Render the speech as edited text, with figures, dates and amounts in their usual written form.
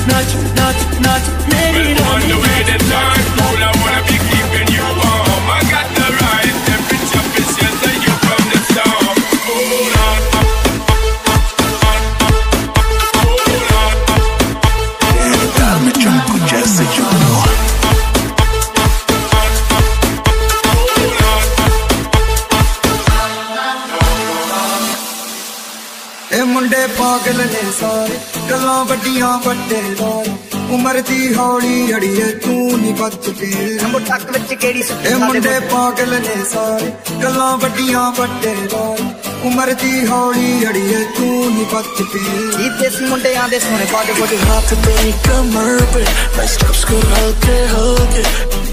not ready. Well, on the way the time cool, I wanna be keeping you warm. I got the right temperature to shelter you from the storm. Hold on, hold on. Dame tronco, ya sé yo. ए मुंडे पागल ने सारे गल्लां वड्डियां वड्डे दार उमर दी हौली अड़िए तू नी बच के नंबर तक विच केड़ी सुट्टी ए मुंडे पागल ने सारे गल्लां वड्डियां वड्डे दार उमर दी हौली अड़िए तू नी बच के ई देसी मुंडे आंदे सोने पागल बड़े हाथ तेरी कमर पे मैं स्टेप्स को हल्के हल्के